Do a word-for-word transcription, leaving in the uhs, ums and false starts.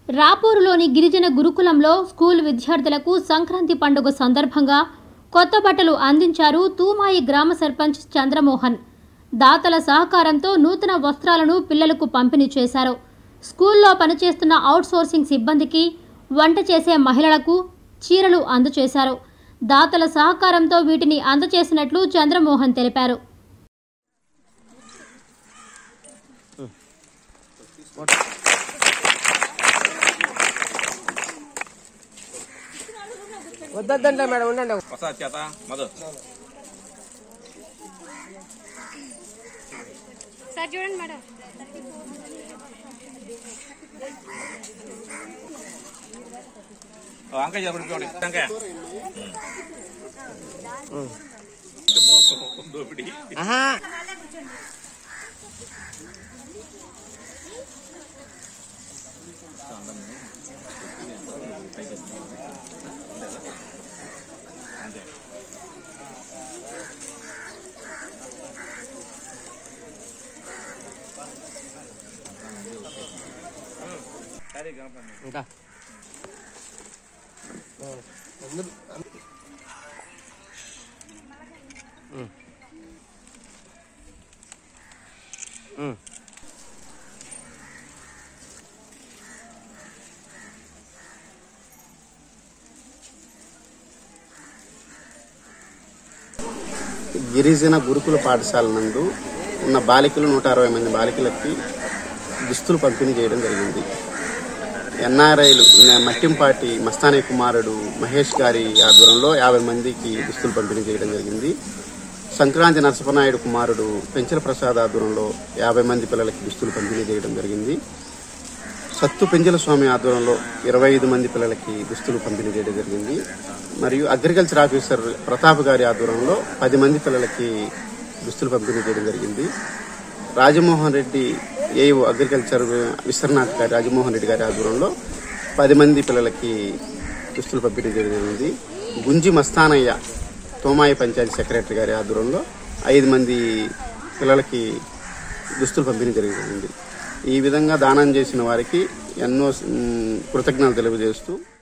రాపూరులోని గిరిజన గురుకులంలో స్కూల్ విద్యార్థులకు సంక్రాంతి పండుగ సందర్భంగా కొత్త బట్టలు అందించారు తూమాయి గ్రామ సర్పంచ్ చంద్రమోహన్. దాతల సహకారంతో నూతన వస్త్రాలను పిల్లలకు పంపిణీ చేశారు. స్కూల్లో పనిచేస్తున్న అవుట్సోర్సింగ్ సిబ్బందికి, వంట చేసే మహిళలకు చీరలు అందజేశారు. దాతల సహకారంతో వీటిని అందజేసినట్లు చంద్రమోహన్ తెలిపారు. వద్దండి మేడం, ఉండండి. సార్ చూడండి మేడం. వంకాయ చెప్పండి, వంకాయ ఇంకా గిరిజన గురుకుల పాఠశాల నందు ఉన్న బాలికలు నూట అరవై మంది బాలికలకి దుస్తులు పంపిణీ చేయడం జరిగింది. ఎన్ఆర్ఐలు మట్టింపాటి మస్తానే కుమారుడు మహేష్ గారి ఆధ్వర్యంలో యాభై మందికి దుస్తులు పంపిణీ చేయడం జరిగింది. సంక్రాంతి నరసింహనాయుడు కుమారుడు పెంచల ప్రసాద్ ఆధ్వర్యంలో యాభై మంది పిల్లలకి దుస్తులు పంపిణీ చేయడం జరిగింది. సత్తు పెంచల స్వామి ఆధ్వర్యంలో ఇరవై ఐదు మంది పిల్లలకి దుస్తులు పంపిణీ చేయడం జరిగింది. మరియు అగ్రికల్చర్ ఆఫీసర్ ప్రతాప్ గారి ఆధ్వర్యంలో పది మంది పిల్లలకి దుస్తులు పంపిణీ చేయడం జరిగింది. రాజమోహన్ రెడ్డి ఏఓ అగ్రికల్చర్ విశ్వనాథ్ గారి రాజమోహన్ రెడ్డి గారి ఆధ్వర్యంలో పది మంది పిల్లలకి దుస్తులు పంపిణీ చేయడం జరిగింది. గుంజి మస్తానయ్య తోమాయి పంచాయతీ సెక్రటరీ గారి ఆధ్వర్యంలో ఐదు మంది పిల్లలకి దుస్తులు పంపిణీ జరిగింది. ఈ విధంగా దానం చేసిన వారికి ఎన్నో కృతజ్ఞతలు తెలియజేస్తూ